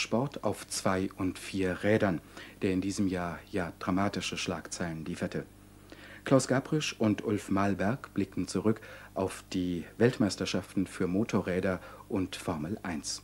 Motorsport auf 2 und 4 Rädern, der in diesem Jahr ja dramatische Schlagzeilen lieferte. Klaus Gabrisch und Ulf Malberg blicken zurück auf die Weltmeisterschaften für Motorräder und Formel 1.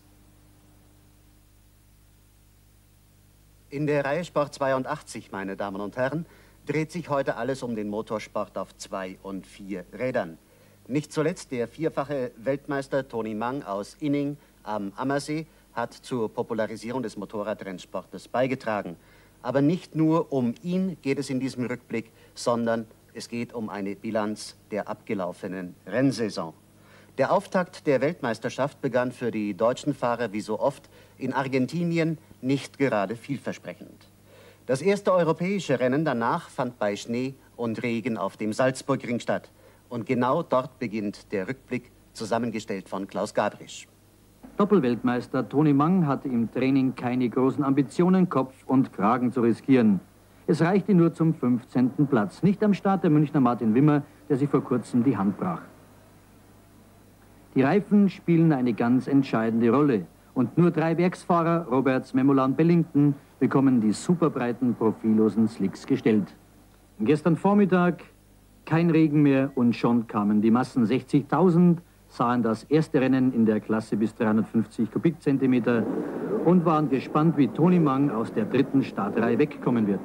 In der Reihe Sport 82, meine Damen und Herren, dreht sich heute alles um den Motorsport auf 2 und 4 Rädern. Nicht zuletzt der vierfache Weltmeister Tony Mang aus Inning am Ammersee hat zur Popularisierung des Motorradrennsportes beigetragen. Aber nicht nur um ihn geht es in diesem Rückblick, sondern es geht um eine Bilanz der abgelaufenen Rennsaison. Der Auftakt der Weltmeisterschaft begann für die deutschen Fahrer wie so oft in Argentinien nicht gerade vielversprechend. Das erste europäische Rennen danach fand bei Schnee und Regen auf dem Salzburgring statt. Und genau dort beginnt der Rückblick, zusammengestellt von Klaus Gabrisch. Doppelweltmeister Tony Mang hatte im Training keine großen Ambitionen, Kopf und Kragen zu riskieren. Es reichte nur zum 15. Platz, nicht am Start der Münchner Martin Wimmer, der sich vor kurzem die Hand brach. Die Reifen spielen eine ganz entscheidende Rolle. Und nur 3 Werksfahrer, Roberts, Memola und Bellington, bekommen die superbreiten, profillosen Slicks gestellt. Gestern Vormittag kein Regen mehr und schon kamen die Massen. 60.000 sahen das erste Rennen in der Klasse bis 350 Kubikzentimeter und waren gespannt, wie Tony Mang aus der 3. Startreihe wegkommen wird.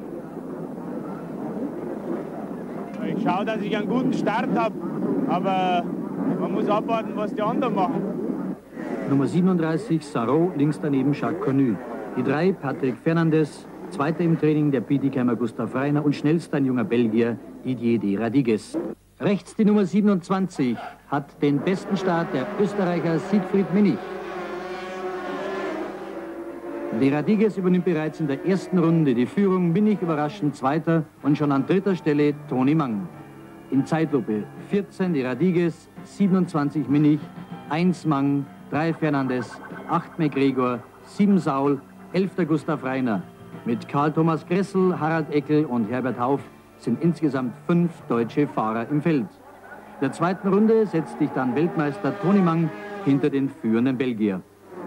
Ich schaue, dass ich einen guten Start habe, aber man muss abwarten, was die anderen machen. Nummer 37, Sarro, links daneben Jacques Cornu. Die 3, Patrick Fernandes, Zweiter im Training der Bietigheimer Gustav Reiner und schnellster ein junger Belgier, Didier de Radigues. Rechts die Nummer 27 hat den besten Start der Österreicher Siegfried Minich. De Radigues übernimmt bereits in der ersten Runde die Führung, Minich überraschend Zweiter und schon an 3. Stelle Tony Mang. In Zeitlupe 14 de Radigues, 27 Minich, 1 Mang, 3 Fernandes, 8 McGregor, 7 Saul, 11. Gustav Reiner. Mit Karl Thomas Gressel, Harald Eckel und Herbert Hauff sind insgesamt 5 deutsche Fahrer im Feld. In der zweiten Runde setzt sich dann Weltmeister Tony Mang hinter den führenden Belgier.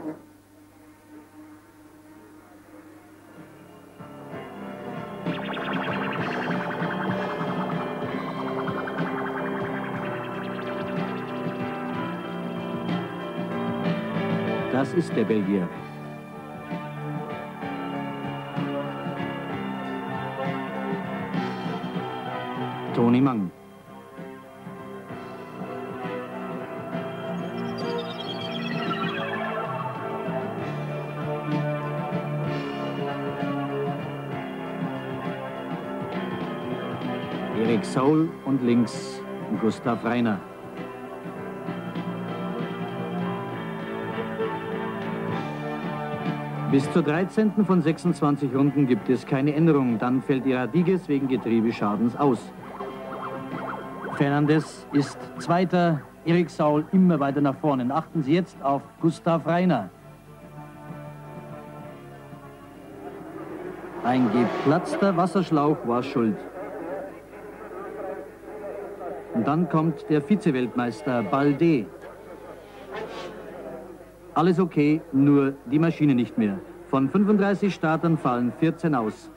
Das ist der Belgier. Tony Mang. Erik Saul und links Gustav Reiner. Bis zur 13. von 26 Runden gibt es keine Änderung. Dann fällt de Radigues wegen Getriebeschadens aus. Fernandes ist Zweiter, Erik Saul immer weiter nach vorne. Achten Sie jetzt auf Gustav Reiner. Ein geplatzter Wasserschlauch war schuld. Und dann kommt der Vize-Weltmeister Balde. Alles okay, nur die Maschine nicht mehr. Von 35 Startern fallen 14 aus.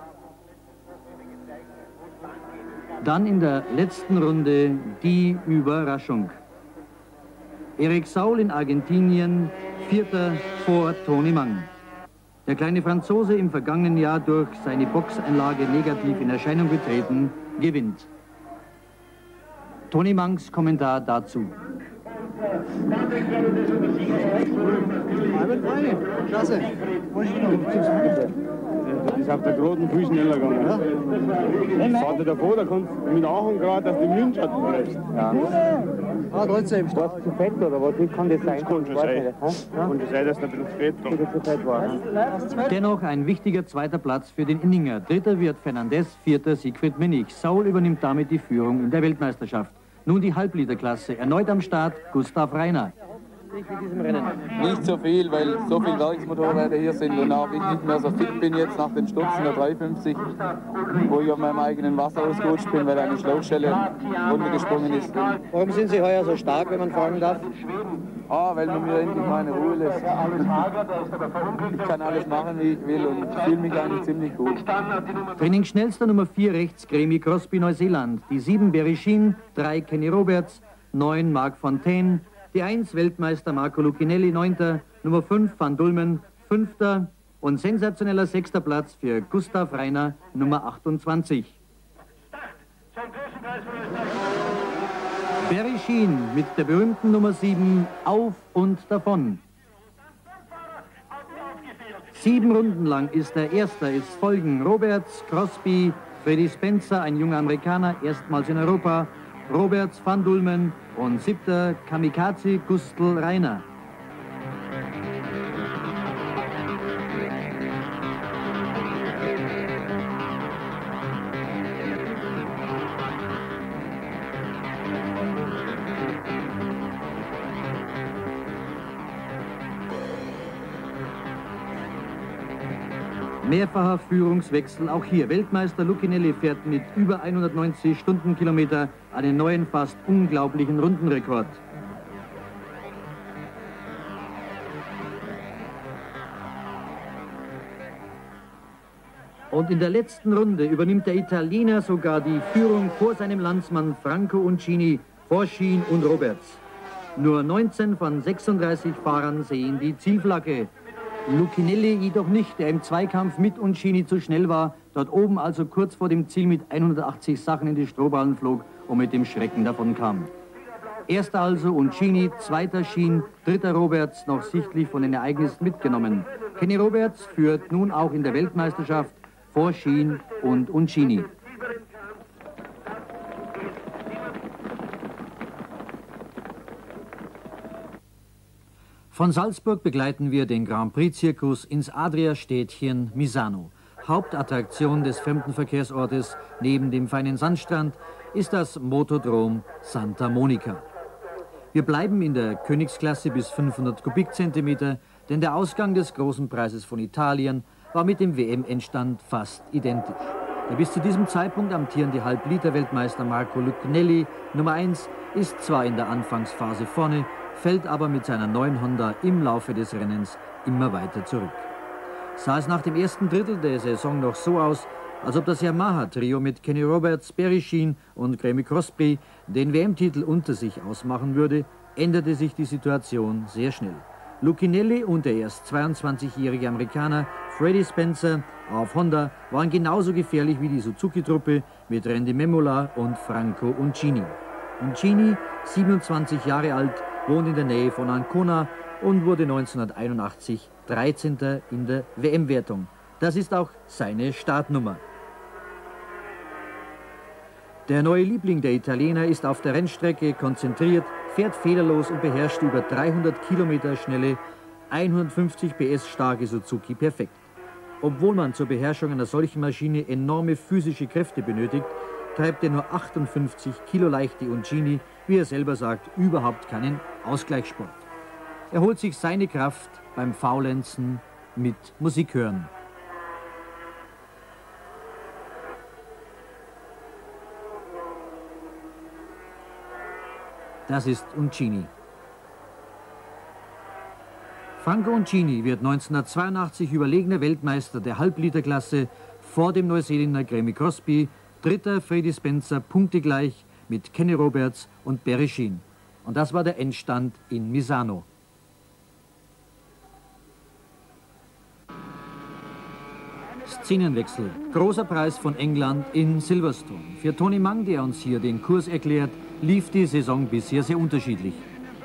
Dann in der letzten Runde die Überraschung. Erik Saul in Argentinien, 4. vor Tony Mang. Der kleine Franzose, im vergangenen Jahr durch seine Boxeinlage negativ in Erscheinung getreten, gewinnt. Tony Mangs Kommentar dazu. Klasse. Das ist auf der Groten viel schneller gegangen. Ja? Ich fahre davor, da kannst du mit Achtung gerade, dass du den Windschatten bleibst. Ja. Ah, trotzdem. War es zu fett oder was? Wie kann das sein? Das kann schon sein. Kann schon sein, dass der ein bisschen zu fett war. Dennoch ein wichtiger zweiter Platz für den Inninger. Dritter wird Fernandes, 4. Siegfried Minich. Saul übernimmt damit die Führung in der Weltmeisterschaft. Nun die Halbliterklasse. Erneut am Start Gustav Reiner. dich in diesem Rennen? Nicht so viel, weil so viele Werksmotorräder hier sind und auch ich nicht mehr so fit bin jetzt nach den Stutzen der 350, wo ich auf meinem eigenen Wasser ausgerutscht bin, weil eine Schlauchstelle runtergesprungen ist. Warum sind Sie heuer so stark, wenn man fragen darf? Weil man mir endlich meine Ruhe lässt. Ich kann alles machen, wie ich will und fühle mich eigentlich ziemlich gut. Trainingsschnellster Nummer 4 rechts Graeme Crosby, Neuseeland. Die 7 Berichin, 3 Kenny Roberts, 9 Mark Fontaine, die 1 Weltmeister Marco Lucchinelli, 9. Nummer 5 Van Dulmen, 5. und sensationeller 6. Platz für Gustav Reiner, Nummer 28. Berichin mit der berühmten Nummer 7 auf und davon. 7 Runden lang ist der Erste, es folgen Roberts, Crosby, Freddie Spencer, ein junger Amerikaner, erstmals in Europa, Roberts, Van Dulmen und 7. Kamikaze Gustl Reiner. Mehrfacher Führungswechsel auch hier. Weltmeister Lucchinelli fährt mit über 190 Stundenkilometer einen neuen, fast unglaublichen Rundenrekord. Und in der letzten Runde übernimmt der Italiener sogar die Führung vor seinem Landsmann Franco Uncini, vor Sheen und Roberts. Nur 19 von 36 Fahrern sehen die Zielflagge. Lucchinelli jedoch nicht, der im Zweikampf mit Uncini zu schnell war, dort oben also kurz vor dem Ziel mit 180 Sachen in die Strohballen flog und mit dem Schrecken davon kam. Erster also Uncini, 2. Sheen, 3. Roberts, noch sichtlich von den Ereignissen mitgenommen. Kenny Roberts führt nun auch in der Weltmeisterschaft vor Sheen und Uncini. Von Salzburg begleiten wir den Grand Prix-Zirkus ins Adria-Städtchen Misano. Hauptattraktion des Fremdenverkehrsortes neben dem feinen Sandstrand ist das Motodrom Santa Monica. Wir bleiben in der Königsklasse bis 500 Kubikzentimeter, denn der Ausgang des großen Preises von Italien war mit dem WM-Endstand fast identisch. Der bis zu diesem Zeitpunkt amtierende Halbliter-Weltmeister Marco Lucchinelli, Nummer 1, ist zwar in der Anfangsphase vorne, fällt aber mit seiner neuen Honda im Laufe des Rennens immer weiter zurück. Sah es nach dem ersten Drittel der Saison noch so aus, als ob das Yamaha-Trio mit Kenny Roberts, Berichin und Graeme Crosby den WM-Titel unter sich ausmachen würde, änderte sich die Situation sehr schnell. Lucchinelli und der erst 22-jährige Amerikaner Freddie Spencer auf Honda waren genauso gefährlich wie die Suzuki-Truppe mit Randy Memola und Franco Uncini. Uncini, 27 Jahre alt, wohnt in der Nähe von Ancona und wurde 1981 13. in der WM-Wertung. Das ist auch seine Startnummer. Der neue Liebling der Italiener ist auf der Rennstrecke konzentriert, fährt fehlerlos und beherrscht über 300 Kilometer schnelle, 150 PS starke Suzuki perfekt. Obwohl man zur Beherrschung einer solchen Maschine enorme physische Kräfte benötigt, treibt der nur 58 Kilo leichte Uncini, wie er selber sagt, überhaupt keinen Ausgleichssport. Er holt sich seine Kraft beim Faulenzen mit Musik hören. Das ist Uncini. Franco Uncini wird 1982 überlegener Weltmeister der Halbliterklasse vor dem Neuseeländer Graeme Crosby, 3. Freddie Spencer punktegleich mit Kenny Roberts und Berichin. Und das war der Endstand in Misano. Szenenwechsel. Großer Preis von England in Silverstone. Für Tony Mang, der uns hier den Kurs erklärt, lief die Saison bisher sehr unterschiedlich.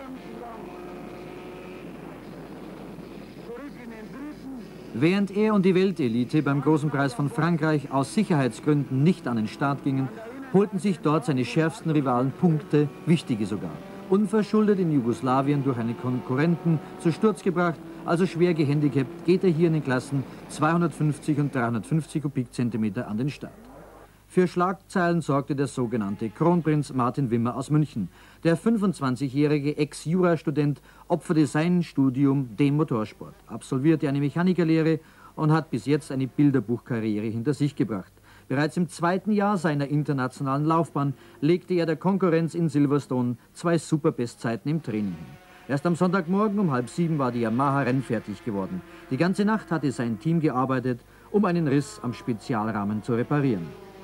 Während er und die Weltelite beim Großen Preis von Frankreich aus Sicherheitsgründen nicht an den Start gingen, holten sich dort seine schärfsten Rivalen Punkte, wichtige sogar. Unverschuldet in Jugoslawien durch einen Konkurrenten zu Sturz gebracht, also schwer gehandicapt, geht er hier in den Klassen 250 und 350 Kubikzentimeter an den Start. Für Schlagzeilen sorgte der sogenannte Kronprinz Martin Wimmer aus München. Der 25-jährige Ex-Jurastudent opferte sein Studium dem Motorsport, absolvierte eine Mechanikerlehre und hat bis jetzt eine Bilderbuchkarriere hinter sich gebracht. Bereits im 2. Jahr seiner internationalen Laufbahn legte er der Konkurrenz in Silverstone 2 Superbestzeiten im Training hin. Erst am Sonntagmorgen um 6:30 war die Yamaha rennfertig geworden. Die ganze Nacht hatte sein Team gearbeitet, um einen Riss am Spezialrahmen zu reparieren.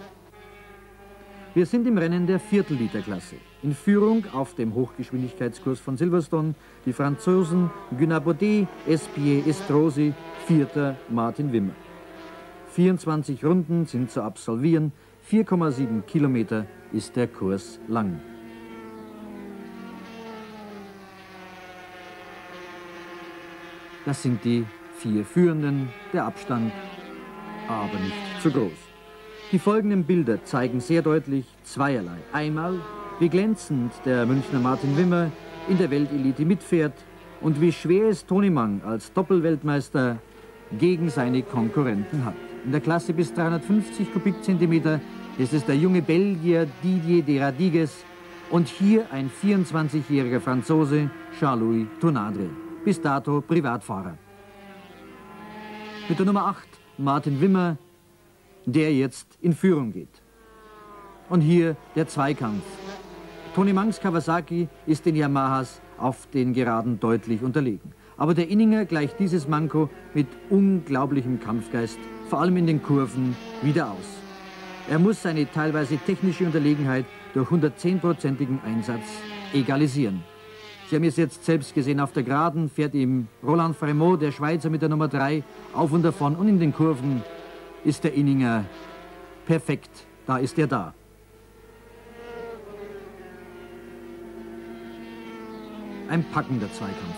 Wir sind im Rennen der Viertelliterklasse. In Führung auf dem Hochgeschwindigkeitskurs von Silverstone die Franzosen Guenabaudet, Espier, Estrosi, 4. Martin Wimmer. 24 Runden sind zu absolvieren, 4,7 Kilometer ist der Kurs lang. Das sind die 4 Führenden, der Abstand aber nicht zu groß. Die folgenden Bilder zeigen sehr deutlich zweierlei. Einmal, wie glänzend der Münchner Martin Wimmer in der Weltelite mitfährt und wie schwer es Tony Mang als Doppelweltmeister gegen seine Konkurrenten hat. In der Klasse bis 350 Kubikzentimeter ist es der junge Belgier Didier Deradigues und hier ein 24-jähriger Franzose Jean-Louis Tournadre, bis dato Privatfahrer. Mit der Nummer 8 Martin Wimmer, der jetzt in Führung geht. Und hier der Zweikampf. Tony Mangs Kawasaki ist den Yamahas auf den Geraden deutlich unterlegen. Aber der Inninger gleicht dieses Manko mit unglaublichem Kampfgeist, vor allem in den Kurven, wieder aus. Er muss seine teilweise technische Unterlegenheit durch 110-prozentigen Einsatz egalisieren. Sie haben es jetzt selbst gesehen, auf der Geraden fährt ihm Roland Frémaux, der Schweizer mit der Nummer 3, auf und davon. Und in den Kurven ist der Inninger perfekt. Da ist er da. Ein packender Zweikampf.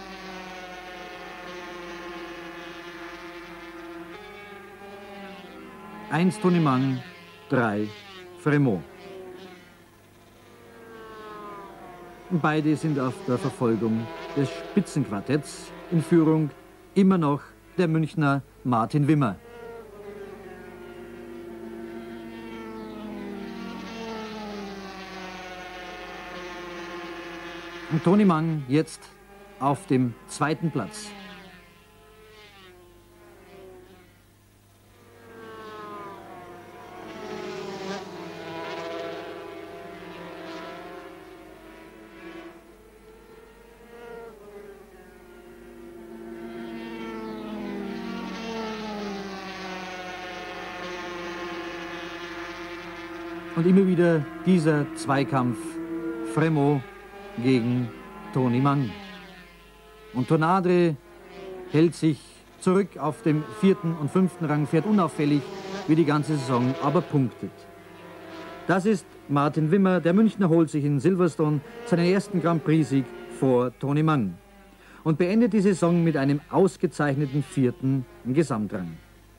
Eins Tony Mang, 3 Frémaux. Beide sind auf der Verfolgung des Spitzenquartetts, in Führung immer noch der Münchner Martin Wimmer. Und Tony Mang jetzt auf dem 2. Platz. Und immer wieder dieser Zweikampf Frémaux gegen Tony Mang. Und Tournadre hält sich zurück auf dem 4. und 5. Rang, fährt unauffällig wie die ganze Saison, aber punktet. Das ist Martin Wimmer. Der Münchner holt sich in Silverstone seinen ersten Grand Prix-Sieg vor Tony Mang und beendet die Saison mit einem ausgezeichneten 4. Gesamtrang.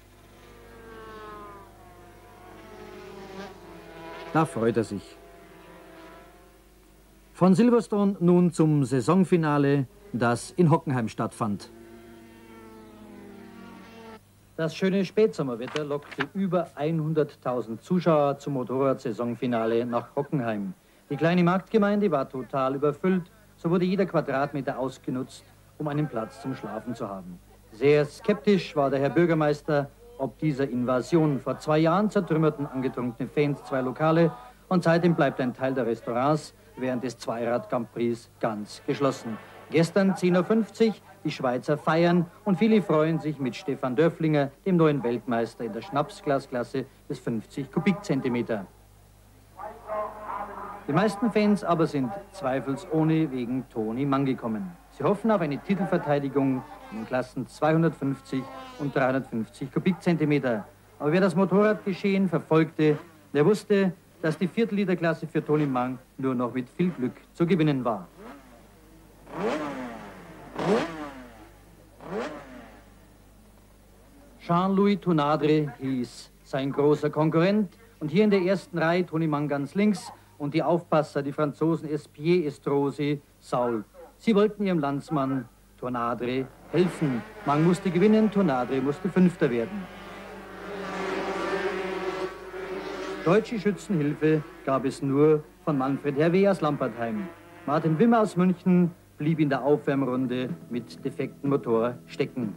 Da freut er sich. Von Silverstone nun zum Saisonfinale, das in Hockenheim stattfand. Das schöne Spätsommerwetter lockte über 100.000 Zuschauer zum Motorrad-Saisonfinale nach Hockenheim. Die kleine Marktgemeinde war total überfüllt, so wurde jeder Quadratmeter ausgenutzt, um einen Platz zum Schlafen zu haben. Sehr skeptisch war der Herr Bürgermeister ob dieser Invasion. Vor 2 Jahren zertrümmerten angetrunkene Fans 2 Lokale und seitdem bleibt ein Teil der Restaurants während des Zweirad-Grand Prix ganz geschlossen. Gestern 10:50 Uhr, die Schweizer feiern und viele freuen sich mit Stefan Dörflinger, dem neuen Weltmeister in der Schnapsglasklasse bis 50 Kubikzentimeter. Die meisten Fans aber sind zweifelsohne wegen Tony Mang gekommen. Sie hoffen auf eine Titelverteidigung in den Klassen 250 und 350 Kubikzentimeter. Aber wer das Motorradgeschehen verfolgte, der wusste, dass die Viertelliterklasse für Tony Mang nur noch mit viel Glück zu gewinnen war. Jean-Louis Tournadre hieß sein großer Konkurrent und hier in der ersten Reihe Tony Mang ganz links und die Aufpasser, die Franzosen Espier, Estrosi, Saul. Sie wollten ihrem Landsmann Tournadre helfen. Mang musste gewinnen, Tournadre musste Fünfter werden. Deutsche Schützenhilfe gab es nur von Manfred Hervé aus Lampertheim. Martin Wimmer aus München blieb in der Aufwärmrunde mit defektem Motor stecken.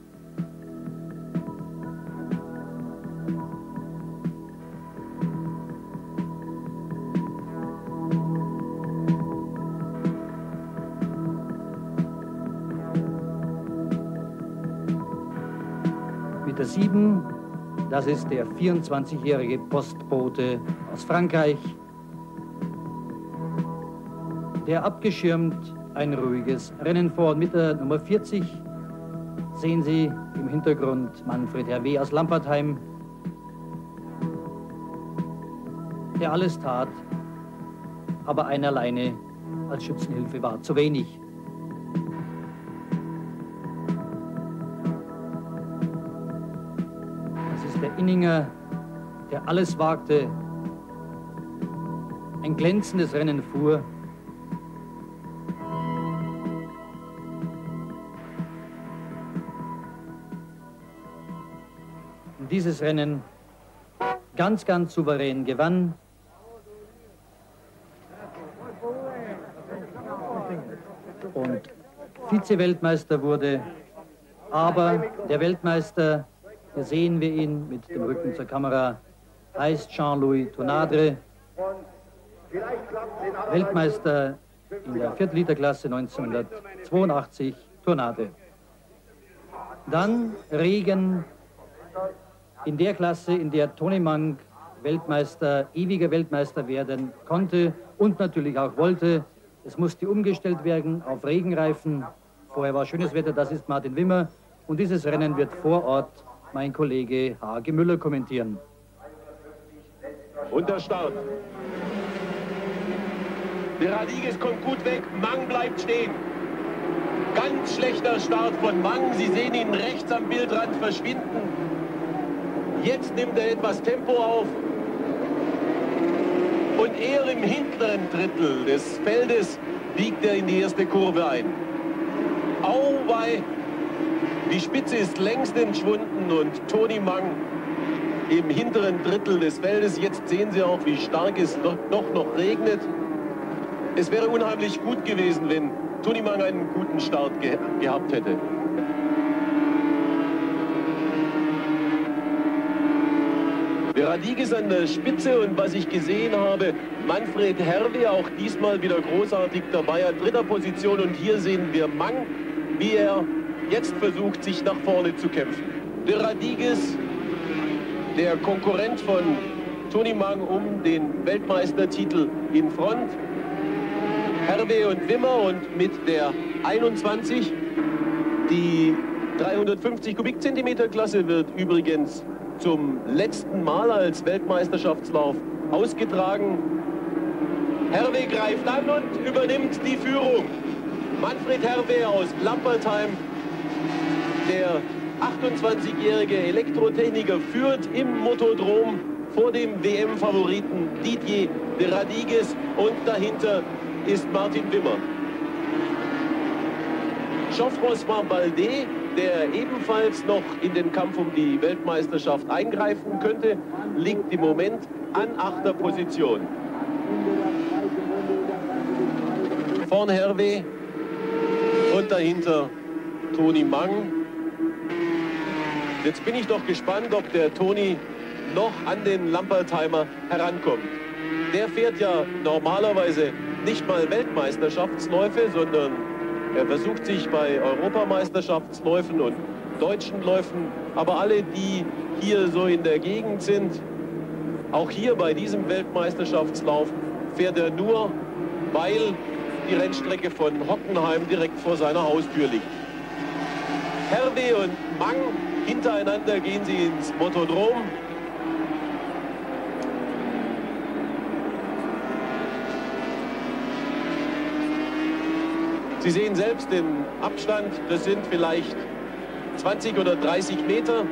Mit der 7, das ist der 24-jährige Postbote aus Frankreich, der abgeschirmt ein ruhiges Rennen vor. Mit der Nummer 40 sehen Sie im Hintergrund Manfred Hervé aus Lampertheim, der alles tat, aber einer alleine als Schützenhilfe war zu wenig. Das ist der Inninger, der alles wagte, ein glänzendes Rennen fuhr. Dieses Rennen ganz souverän gewann. Und Vize-Weltmeister wurde. Aber der Weltmeister, hier sehen wir ihn mit dem Rücken zur Kamera, heißt Jean-Louis Tournadre. Weltmeister in der 4-Liter-Klasse 1982, Tournadre. Dann Regen. In der Klasse, in der Tony Mang Weltmeister, ewiger Weltmeister werden konnte und natürlich auch wollte. Es musste umgestellt werden auf Regenreifen. Vorher war schönes Wetter, das ist Martin Wimmer. Und dieses Rennen wird vor Ort mein Kollege Hage Müller kommentieren. Und der Start. Der Radigues kommt gut weg, Mang bleibt stehen. Ganz schlechter Start von Mang. Sie sehen ihn rechts am Bildrand verschwinden. Jetzt nimmt er etwas Tempo auf. Und eher im hinteren Drittel des Feldes biegt er in die erste Kurve ein. Auweih, die Spitze ist längst entschwunden und Tony Mang im hinteren Drittel des Feldes. Jetzt sehen Sie auch, wie stark es doch noch regnet. Es wäre unheimlich gut gewesen, wenn Tony Mang einen guten Start gehabt hätte. Der Radigues an der Spitze und was ich gesehen habe, Manfred Hervé auch diesmal wieder großartig dabei an 3. Position. Und hier sehen wir Mang, wie er jetzt versucht, sich nach vorne zu kämpfen. Der Radigues, der Konkurrent von Tony Mang um den Weltmeistertitel in Front. Hervé und Wimmer und mit der 21, die 350 Kubikzentimeter Klasse wird übrigens zum letzten Mal als Weltmeisterschaftslauf ausgetragen. Hervé greift an und übernimmt die Führung. Manfred Hervé aus Lampertheim, der 28-jährige Elektrotechniker, führt im Motodrom vor dem WM-Favoriten Didier de Radigues und dahinter ist Martin Wimmer. Jean-François Baldet, der ebenfalls noch in den Kampf um die Weltmeisterschaft eingreifen könnte, liegt im Moment an 8. Position. Vorn Hervé und dahinter Tony Mang. Jetzt bin ich doch gespannt, ob der Tony noch an den Lampertheimer herankommt. Der fährt ja normalerweise nicht mal Weltmeisterschaftsläufe, sondern er versucht sich bei Europameisterschaftsläufen und deutschen Läufen. Aber alle, die hier so in der Gegend sind, auch hier bei diesem Weltmeisterschaftslauf, fährt er nur, weil die Rennstrecke von Hockenheim direkt vor seiner Haustür liegt. Hervé und Mang, hintereinander gehen sie ins Motodrom. Sie sehen selbst den Abstand, das sind vielleicht 20 oder 30 Meter.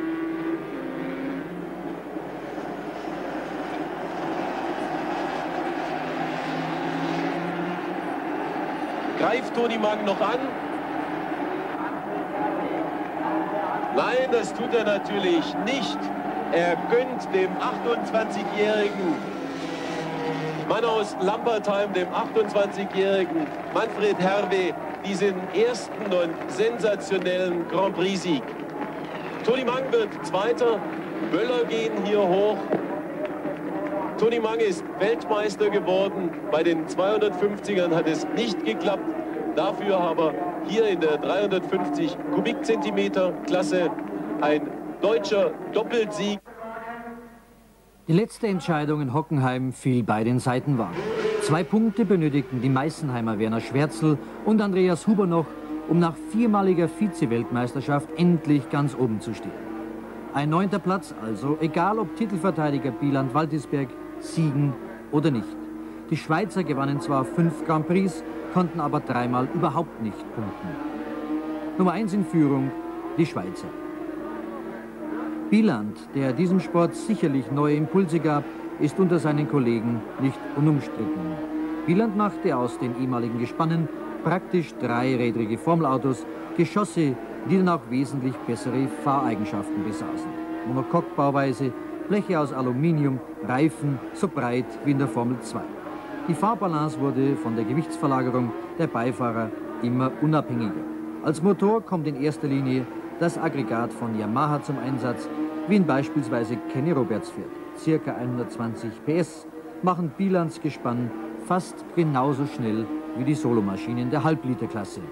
Greift Tony Mang noch an? Nein, das tut er natürlich nicht. Er gönnt dem 28-jährigen Mann aus Lampertheim, dem 28-jährigen Manfred Hervé, diesen ersten und sensationellen Grand Prix-Sieg. Toni Mang wird Zweiter, Böller gehen hier hoch. Toni Mang ist Weltmeister geworden. Bei den 250ern hat es nicht geklappt. Dafür aber hier in der 350 Kubikzentimeter Klasse ein deutscher Doppelsieg. Die letzte Entscheidung in Hockenheim fiel bei den Seitenwagen. 2 Punkte benötigten die Meißenheimer Werner Schwärzel und Andreas Huber noch, um nach 4-maliger Vize-Weltmeisterschaft endlich ganz oben zu stehen. Ein 9. Platz also, egal ob Titelverteidiger Bieland Waltisberg siegen oder nicht. Die Schweizer gewannen zwar 5 Grand Prix, konnten aber 3-mal überhaupt nicht punkten. Nummer 1 in Führung, die Schweizer. Bieland, der diesem Sport sicherlich neue Impulse gab, ist unter seinen Kollegen nicht unumstritten. Bieland machte aus den ehemaligen Gespannen praktisch 3-rädrige Formelautos, Geschosse, die dann auch wesentlich bessere Fahreigenschaften besaßen. Monocoque-Bauweise, Bleche aus Aluminium, Reifen so breit wie in der Formel 2. Die Fahrbalance wurde von der Gewichtsverlagerung der Beifahrer immer unabhängiger. Als Motor kommt in erster Linie das Aggregat von Yamaha zum Einsatz, wie ihn beispielsweise Kenny Roberts fährt. Circa 120 PS machen Bielands Gespann fast genauso schnell wie die Solomaschinen der Halbliterklasse.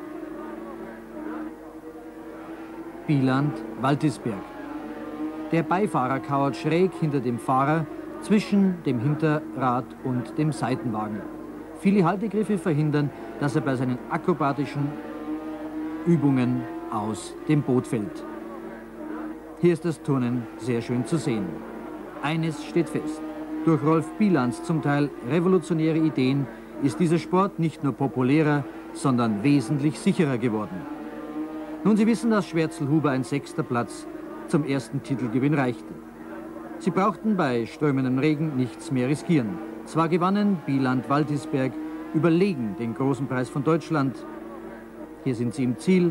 Bieland Waltisberg. Der Beifahrer kauert schräg hinter dem Fahrer zwischen dem Hinterrad und dem Seitenwagen. Viele Haltegriffe verhindern, dass er bei seinen akrobatischen Übungen aus dem Boot fällt. Hier ist das Turnen sehr schön zu sehen. Eines steht fest. Durch Rolf Bielands zum Teil revolutionäre Ideen ist dieser Sport nicht nur populärer, sondern wesentlich sicherer geworden. Nun, Sie wissen, dass Schwärzel-Huber ein 6. Platz zum ersten Titelgewinn reichte. Sie brauchten bei strömendem Regen nichts mehr riskieren. Zwar gewannen Bieland Waltisberg überlegen den großen Preis von Deutschland. Hier sind sie im Ziel.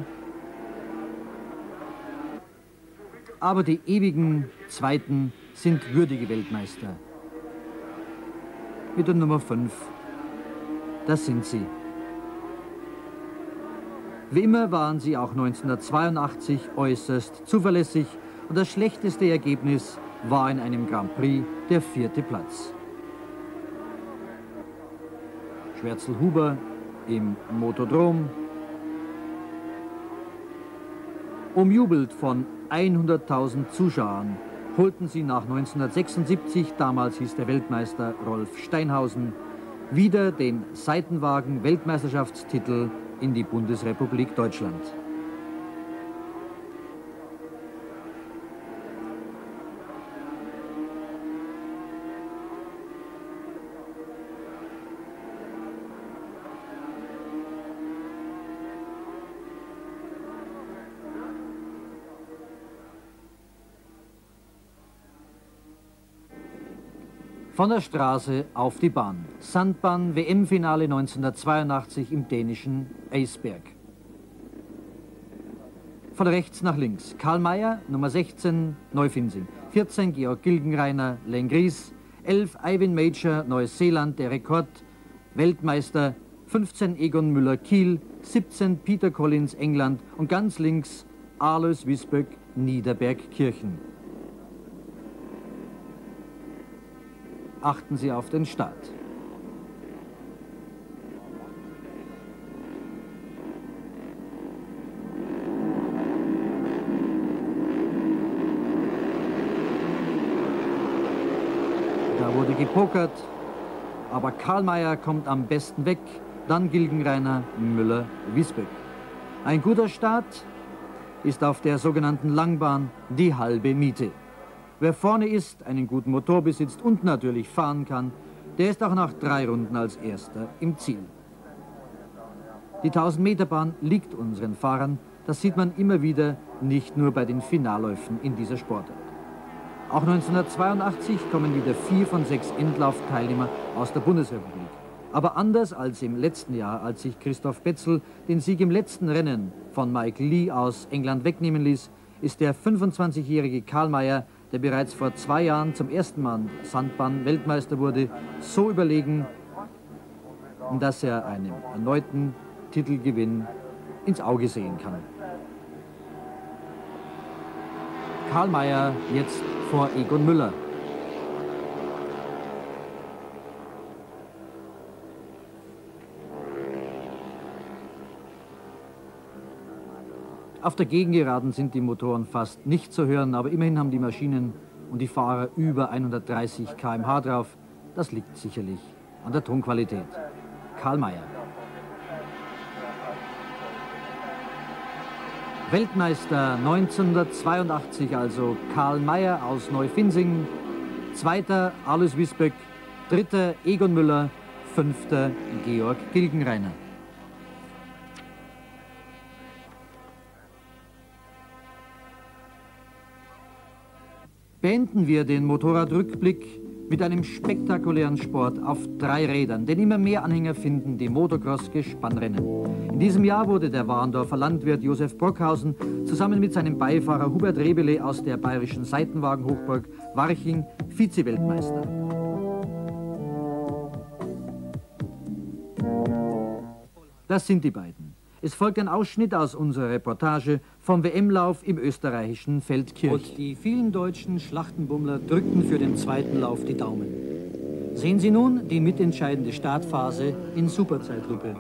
Aber die ewigen Zweiten sind würdige Weltmeister. Mit der Nummer 5, das sind sie. Wie immer waren sie auch 1982 äußerst zuverlässig und das schlechteste Ergebnis war in einem Grand Prix der 4. Platz. Schwärzel-Huber im Motodrom, umjubelt von 100.000 Zuschauern, holten sie nach 1976, damals hieß der Weltmeister Rolf Steinhausen, wieder den Seitenwagen-Weltmeisterschaftstitel in die Bundesrepublik Deutschland. Von der Straße auf die Bahn. Sandbahn-WM-Finale 1982 im dänischen Eisberg. Von rechts nach links. Karl Mayer, Nummer 16, Neufinsing. 14, Georg Gilgenreiner, Lengries. 11, Eivind Major, Neuseeland, der Rekord, Weltmeister. 15, Egon Müller, Kiel. 17, Peter Collins, England. Und ganz links, Alois Wisböck, Niederbergkirchen. Achten Sie auf den Start. Da wurde gepokert, aber Karl Mayer kommt am besten weg, dann Gilgenreiner, Müller, Wisböck. Ein guter Start ist auf der sogenannten Langbahn die halbe Miete. Wer vorne ist, einen guten Motor besitzt und natürlich fahren kann, der ist auch nach 3 Runden als Erster im Ziel. Die 1000-Meter-Bahn liegt unseren Fahrern, das sieht man immer wieder, nicht nur bei den Finalläufen in dieser Sportart. Auch 1982 kommen wieder 4 von 6 Endlaufteilnehmer aus der Bundesrepublik. Aber anders als im letzten Jahr, als sich Christoph Betzel den Sieg im letzten Rennen von Michael Lee aus England wegnehmen ließ, ist der 25-jährige Karl Mayer der bereits vor 2 Jahren zum ersten Mal Sandbahn-Weltmeister wurde, so überlegen, dass er einem erneuten Titelgewinn ins Auge sehen kann. Karl Mayer jetzt vor Egon Müller. Auf der Gegengeraden sind die Motoren fast nicht zu hören, aber immerhin haben die Maschinen und die Fahrer über 130 km/h drauf. Das liegt sicherlich an der Tonqualität. Karl Mayer. Weltmeister 1982, also Karl Mayer aus Neufinnsingen. Zweiter Alois Wiesböck, dritter Egon Müller, fünfter Georg Gilgenreiner. Beenden wir den Motorradrückblick mit einem spektakulären Sport auf 3 Rädern, denn immer mehr Anhänger finden die Motocross-Gespannrennen. In diesem Jahr wurde der Warendorfer Landwirt Josef Brockhausen zusammen mit seinem Beifahrer Hubert Rebele aus der bayerischen Seitenwagenhochburg Warching Vize-Weltmeister. Das sind die beiden. Es folgt ein Ausschnitt aus unserer Reportage vom WM-Lauf im österreichischen Feldkirch. Und die vielen deutschen Schlachtenbummler drückten für den zweiten Lauf die Daumen. Sehen Sie nun die mitentscheidende Startphase in Superzeitlupe.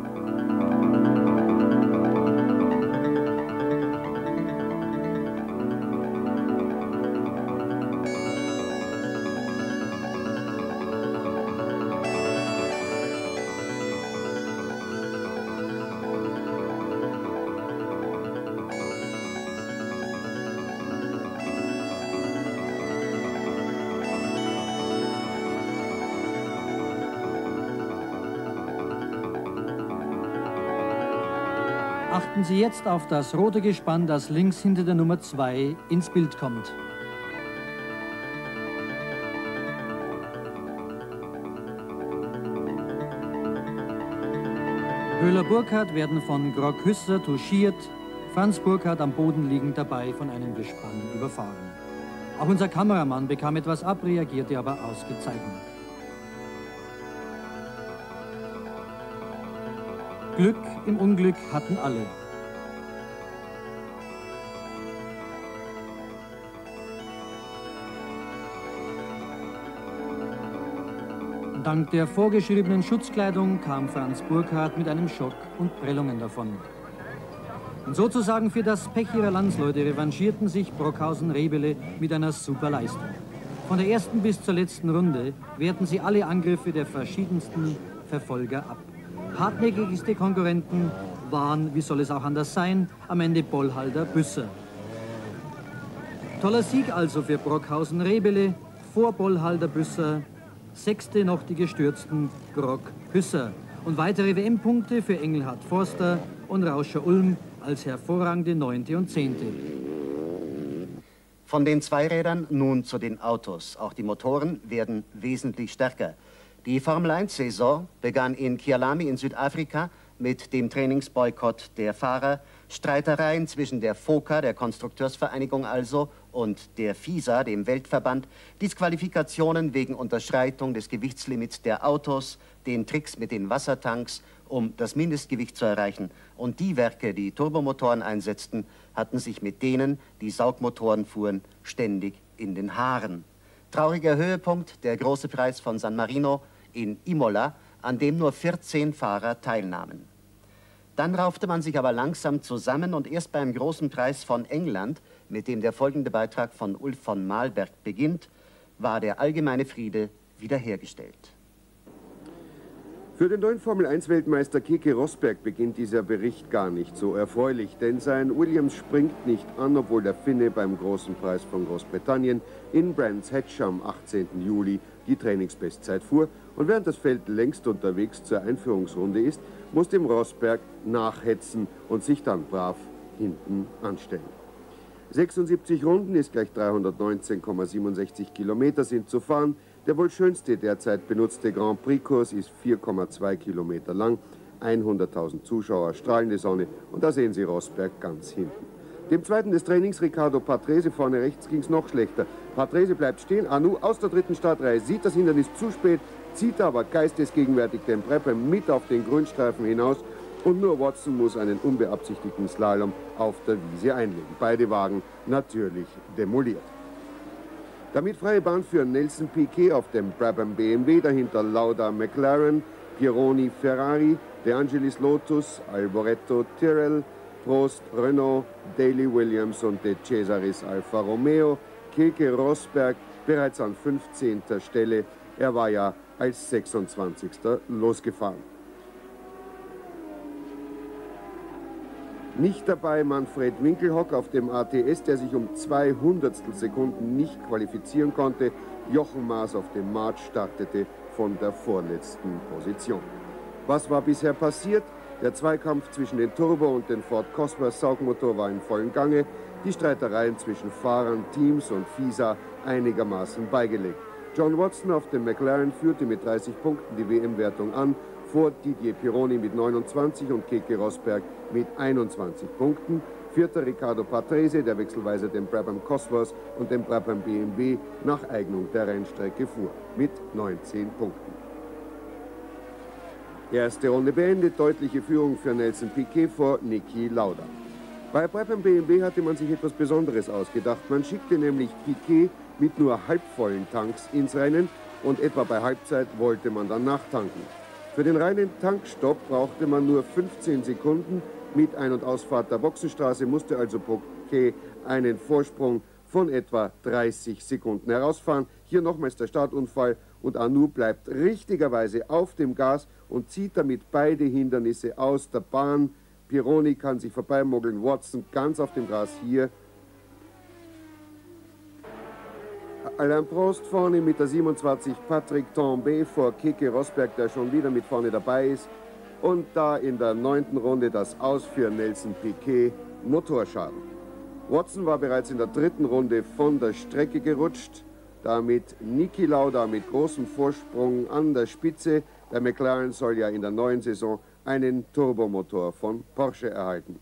Achten Sie jetzt auf das rote Gespann, das links hinter der Nummer 2 ins Bild kommt. Höhler-Burkhardt werden von Grog Hüsser touchiert, Franz Burkhardt am Boden liegend dabei von einem Gespann überfahren. Auch unser Kameramann bekam etwas ab, reagierte aber ausgezeichnet. Glück im Unglück hatten alle. Dank der vorgeschriebenen Schutzkleidung kam Franz Burkhardt mit einem Schock und Prellungen davon. Und sozusagen für das Pech ihrer Landsleute revanchierten sich Brockhausen-Rebele mit einer super Leistung. Von der ersten bis zur letzten Runde wehrten sie alle Angriffe der verschiedensten Verfolger ab. Hartnäckigste Konkurrenten waren, wie soll es auch anders sein, am Ende Bollhalder-Büsser. Toller Sieg also für Brockhausen-Rebele, vor Bollhalder-Büsser, 6. noch die gestürzten Grog-Hüsser. Und weitere WM-Punkte für Engelhard Forster und Rauscher-Ulm als hervorragende 9. und 10. Von den Zweirädern nun zu den Autos. Auch die Motoren werden wesentlich stärker. Die Formel-1-Saison begann in Kialami in Südafrika mit dem Trainingsboykott der Fahrer, Streitereien zwischen der FOCA, der Konstrukteursvereinigung also, und der FISA, dem Weltverband, Disqualifikationen wegen Unterschreitung des Gewichtslimits der Autos, den Tricks mit den Wassertanks, um das Mindestgewicht zu erreichen. Und die Werke, die Turbomotoren einsetzten, hatten sich mit denen, die Saugmotoren fuhren, ständig in den Haaren. Trauriger Höhepunkt, der große Preis von San Marino in Imola, an dem nur 14 Fahrer teilnahmen. Dann raufte man sich aber langsam zusammen und erst beim großen Preis von England, mit dem der folgende Beitrag von Ulf von Malberg beginnt, war der allgemeine Friede wiederhergestellt. Für den neuen Formel-1-Weltmeister Keke Rosberg beginnt dieser Bericht gar nicht so erfreulich, denn sein Williams springt nicht an, obwohl der Finne beim großen Preis von Großbritannien in Brands Hatch am 18. Juli die Trainingsbestzeit fuhr und während das Feld längst unterwegs zur Einführungsrunde ist, muss dem Rosberg nachhetzen und sich dann brav hinten anstellen. 76 Runden ist gleich 319,67 Kilometer sind zu fahren. Der wohl schönste derzeit benutzte Grand Prix-Kurs ist 4,2 Kilometer lang, 100.000 Zuschauer, strahlende Sonne und da sehen Sie Rosberg ganz hinten. Dem zweiten des Trainings, Riccardo Patrese, vorne rechts, ging es noch schlechter. Patrese bleibt stehen, Arnoux aus der dritten Startreihe, sieht das Hindernis zu spät, zieht aber geistesgegenwärtig den Brabham mit auf den Grünstreifen hinaus und nur Watson muss einen unbeabsichtigten Slalom auf der Wiese einlegen. Beide Wagen natürlich demoliert. Damit freie Bahn für Nelson Piquet auf dem Brabham BMW, dahinter Lauda McLaren, Pironi Ferrari, De Angelis Lotus, Alboreto Tyrrell, Prost Renault, Daly Williams und De Cesaris Alfa Romeo, Keke Rosberg bereits an 15. Stelle. Er war ja als 26. losgefahren. Nicht dabei Manfred Winkelhock auf dem ATS, der sich um 200 Sekunden nicht qualifizieren konnte. Jochen Maas auf dem March startete von der vorletzten Position. Was war bisher passiert? Der Zweikampf zwischen den Turbo und den Ford Cosworth Saugmotor war in vollem Gange. Die Streitereien zwischen Fahrern, Teams und FISA einigermaßen beigelegt. John Watson auf dem McLaren führte mit 30 Punkten die WM-Wertung an, vor Didier Pironi mit 29 und Keke Rosberg mit 21 Punkten. Vierter Riccardo Patrese, der wechselweise den Brabham Cosworth und den Brabham BMW nach Eignung der Rennstrecke fuhr, mit 19 Punkten. Erste Runde beendet, deutliche Führung für Nelson Piquet vor Niki Lauda. Bei Brabham BMW hatte man sich etwas Besonderes ausgedacht. Man schickte nämlich Piquet mit nur halbvollen Tanks ins Rennen und etwa bei Halbzeit wollte man dann nachtanken. Für den reinen Tankstopp brauchte man nur 15 Sekunden. Mit Ein- und Ausfahrt der Boxenstraße musste also Piquet einen Vorsprung von etwa 30 Sekunden herausfahren. Hier nochmals der Startunfall und Arnoux bleibt richtigerweise auf dem Gas und zieht damit beide Hindernisse aus der Bahn. Pironi kann sich vorbeimogeln, Watson ganz auf dem Gras hier. Alain Prost vorne mit der 27, Patrick Tambay vor Keke Rosberg, der schon wieder mit vorne dabei ist. Und da in der 9. Runde das Aus für Nelson Piquet, Motorschaden. Watson war bereits in der 3. Runde von der Strecke gerutscht, damit Niki Lauda mit großem Vorsprung an der Spitze. Der McLaren soll ja in der neuen Saison einen Turbomotor von Porsche erhalten.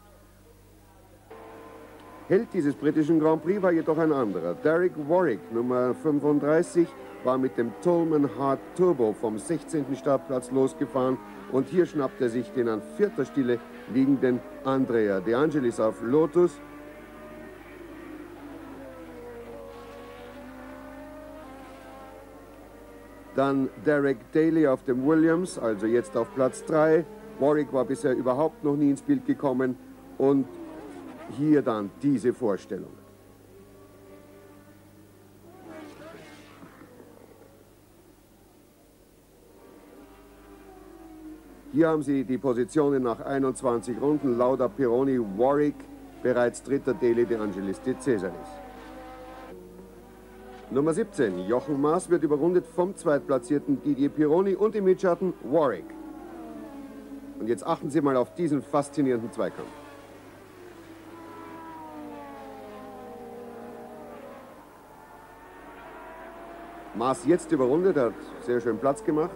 Held dieses britischen Grand Prix war jedoch ein anderer. Derek Warwick, Nummer 35, war mit dem Toleman Hard Turbo vom 16. Startplatz losgefahren und hier schnappt er sich den an 4. Stelle liegenden Andrea De Angelis auf Lotus. Dann Derek Daly auf dem Williams, also jetzt auf Platz 3. Warwick war bisher überhaupt noch nie ins Bild gekommen und hier dann diese Vorstellung. Hier haben Sie die Positionen nach 21 Runden. Lauda, Pironi, Warwick, bereits 3. Daly, De Angelis, De Cesaris. Nummer 17, Jochen Maas wird überrundet vom zweitplatzierten Didier Pironi und im Mitschatten Warwick. Und jetzt achten Sie mal auf diesen faszinierenden Zweikampf. Maas jetzt überrundet, hat sehr schön Platz gemacht.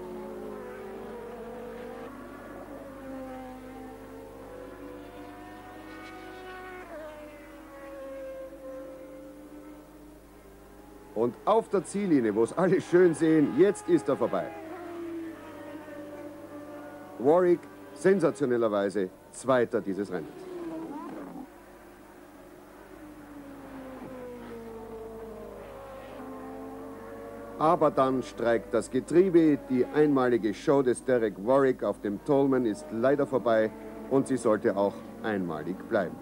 Und auf der Ziellinie, wo es alle schön sehen, jetzt ist er vorbei. Warwick sensationellerweise Zweiter dieses Rennens. Aber dann streikt das Getriebe. Die einmalige Show des Derek Warwick auf dem Toleman ist leider vorbei und sie sollte auch einmalig bleiben.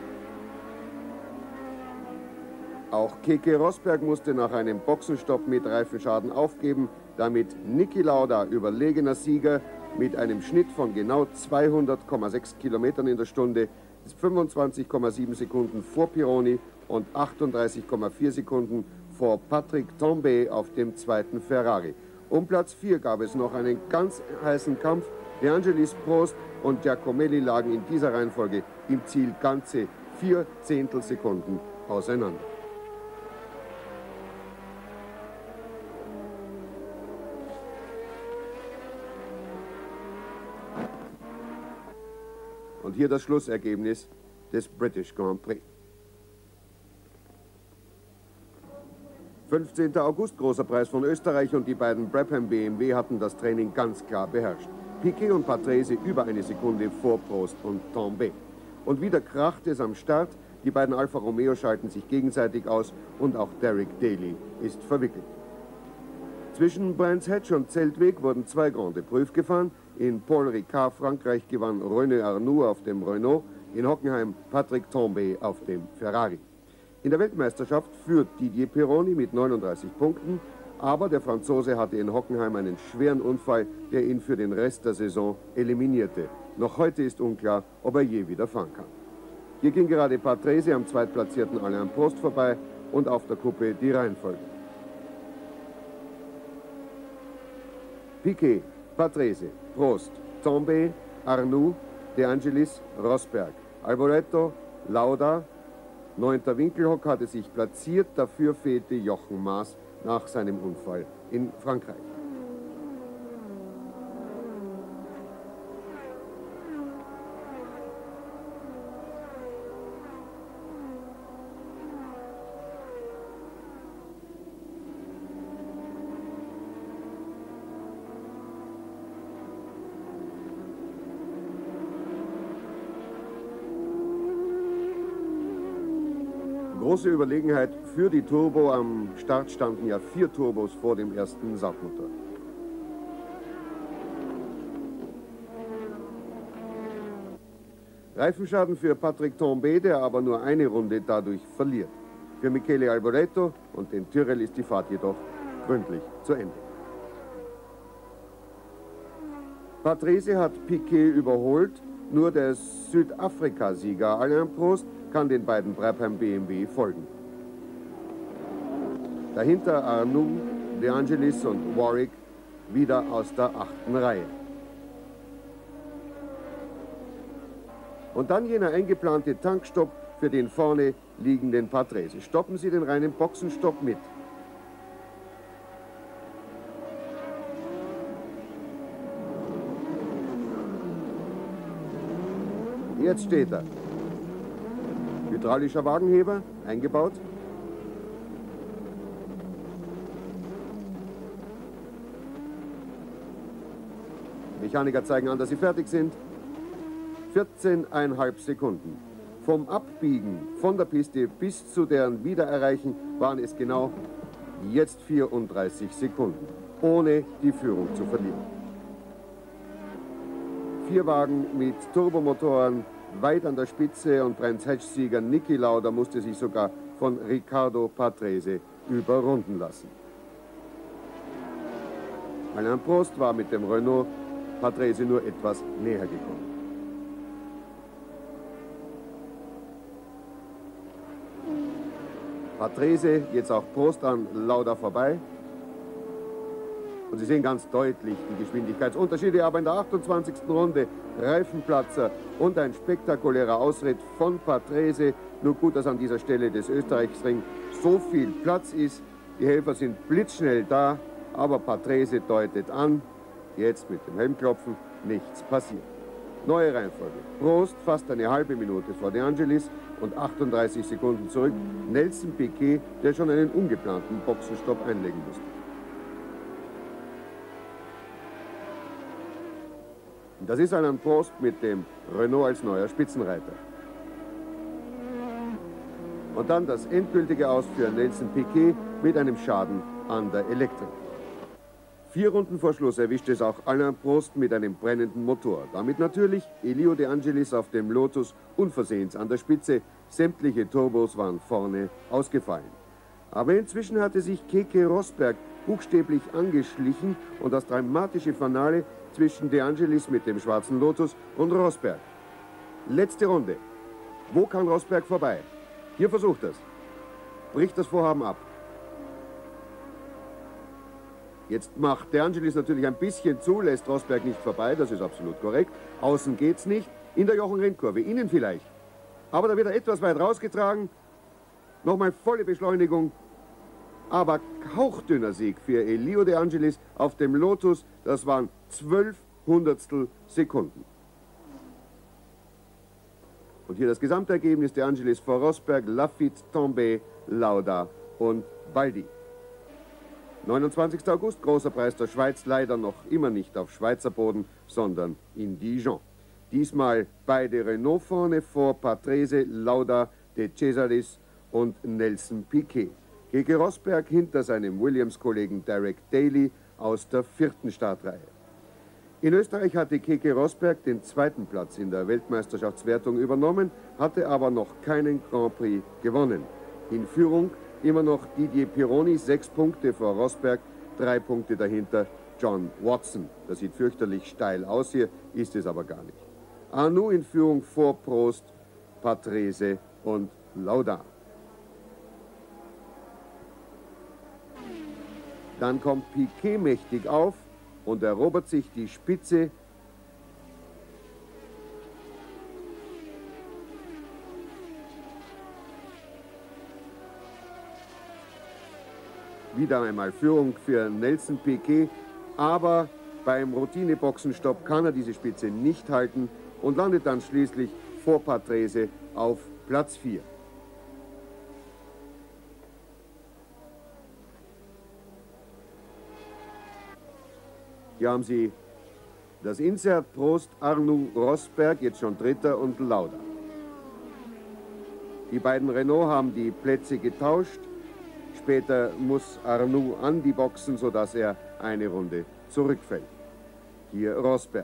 Auch Keke Rosberg musste nach einem Boxenstopp mit Reifenschaden aufgeben. Damit Niki Lauda überlegener Sieger mit einem Schnitt von genau 200,6 Kilometern in der Stunde, 25,7 Sekunden vor Pironi und 38,4 Sekunden vor Patrick Tambay auf dem zweiten Ferrari. Um Platz 4 gab es noch einen ganz heißen Kampf. De Angelis, Prost und Giacomelli lagen in dieser Reihenfolge im Ziel ganze 4 Zehntelsekunden auseinander. Und hier das Schlussergebnis. des British Grand Prix. 15. August, großer Preis von Österreich, und die beiden Brabham BMW hatten das Training ganz klar beherrscht. Piquet und Patrese über eine Sekunde vor Prost und Tambay. Und wieder kracht es am Start, die beiden Alfa Romeo schalten sich gegenseitig aus und auch Derek Daly ist verwickelt. Zwischen Brands Hatch und Zeltweg wurden 2 Grande Prüf gefahren. In Paul Ricard, Frankreich, gewann René Arnoux auf dem Renault, in Hockenheim Patrick Tambay auf dem Ferrari. In der Weltmeisterschaft führt Didier Pironi mit 39 Punkten, aber der Franzose hatte in Hockenheim einen schweren Unfall, der ihn für den Rest der Saison eliminierte. Noch heute ist unklar, ob er je wieder fahren kann. Hier ging gerade Patrese am zweitplatzierten Alain Prost vorbei und auf der Kuppe die Reihenfolge. Piquet, Patrese, Prost, Tambay, Arnoux, De Angelis, Rosberg, Alboreto, Lauda. 9. Winkelhock hatte sich platziert, dafür fehlte Jochen Maas nach seinem Unfall in Frankreich. Große Überlegenheit für die Turbo. Am Start standen ja 4 Turbos vor dem ersten Saugmotor. Reifenschaden für Patrick Tambay, der aber nur eine Runde dadurch verliert. Für Michele Alboreto und den Tyrrell ist die Fahrt jedoch gründlich zu Ende. Patrese hat Piquet überholt, nur der Südafrika-Sieger Alain Prost kann den beiden Brabham BMW folgen. Dahinter Arnoux, De Angelis und Warwick wieder aus der 8. Reihe. Und dann jener eingeplante Tankstopp für den vorne liegenden Patrese. Stoppen Sie den reinen Boxenstopp mit. Jetzt steht er. Hydraulischer Wagenheber eingebaut. Mechaniker zeigen an, dass sie fertig sind. 14,5 Sekunden. Vom Abbiegen von der Piste bis zu deren Wiedererreichen waren es genau jetzt 34 Sekunden, ohne die Führung zu verlieren. 4 Wagen mit Turbomotoren weit an der Spitze und Brands Hatch-Sieger Niki Lauda musste sich sogar von Riccardo Patrese überrunden lassen. Alain Prost war mit dem Renault Patrese nur etwas näher gekommen. Patrese, jetzt auch Prost an Lauda vorbei. Und Sie sehen ganz deutlich die Geschwindigkeitsunterschiede, aber in der 28. Runde Reifenplatzer und ein spektakulärer Ausritt von Patrese. Nur gut, dass an dieser Stelle des Österreichsring so viel Platz ist. Die Helfer sind blitzschnell da, aber Patrese deutet an, jetzt mit dem Helmklopfen nichts passiert. Neue Reihenfolge. Prost fast eine halbe Minute vor De Angelis und 38 Sekunden zurück. Nelson Piquet, der schon einen ungeplanten Boxenstopp einlegen musste. Das ist Alain Prost mit dem Renault als neuer Spitzenreiter. Und dann das endgültige Aus für Nelson Piquet mit einem Schaden an der Elektrik. 4 Runden vor Schluss erwischte es auch Alain Prost mit einem brennenden Motor. Damit natürlich Elio De Angelis auf dem Lotus unversehens an der Spitze. Sämtliche Turbos waren vorne ausgefallen. Aber inzwischen hatte sich Keke Rosberg buchstäblich angeschlichen und das dramatische Finale zwischen De Angelis mit dem schwarzen Lotus und Rosberg. Letzte Runde. Wo kann Rosberg vorbei? Hier versucht er es. Bricht das Vorhaben ab. Jetzt macht De Angelis natürlich ein bisschen zu, lässt Rosberg nicht vorbei, das ist absolut korrekt. Außen geht's nicht, in der Jochen-Rindt-Kurve, innen vielleicht. Aber da wird er etwas weit rausgetragen. Nochmal volle Beschleunigung. Aber hauchdünner Sieg für Elio De Angelis auf dem Lotus. Das waren 12 Hundertstel Sekunden. Und hier das Gesamtergebnis: De Angelis vor Rosberg, Laffite, Tambay, Lauda und Baldi. 29. August, großer Preis der Schweiz, leider noch immer nicht auf Schweizer Boden, sondern in Dijon. Diesmal beide Renault vorne vor Patrese, Lauda, De Cesaris und Nelson Piquet. Keke Rosberg hinter seinem Williams-Kollegen Derek Daly aus der 4. Startreihe. In Österreich hatte Keke Rosberg den 2. Platz in der Weltmeisterschaftswertung übernommen, hatte aber noch keinen Grand Prix gewonnen. In Führung immer noch Didier Pironi, 6 Punkte vor Rosberg, 3 Punkte dahinter John Watson. Das sieht fürchterlich steil aus hier, ist es aber gar nicht. Arnoux in Führung vor Prost, Patrese und Lauda. Dann kommt Piquet mächtig auf und erobert sich die Spitze. Wieder einmal Führung für Nelson Piquet, aber beim Routine-Boxenstopp kann er diese Spitze nicht halten und landet dann schließlich vor Patrese auf Platz 4. Hier haben Sie das Insert: Prost, Arnoux, Rosberg, jetzt schon Dritter, und Lauda. Die beiden Renault haben die Plätze getauscht. Später muss Arnoux an die Boxen, sodass er eine Runde zurückfällt. Hier Rosberg.